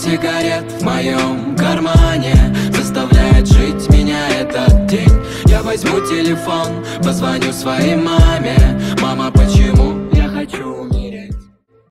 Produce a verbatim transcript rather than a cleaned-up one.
сигарет в моем кармане заставляет жить меня этот день. Я возьму телефон, позвоню своей маме: мама, почему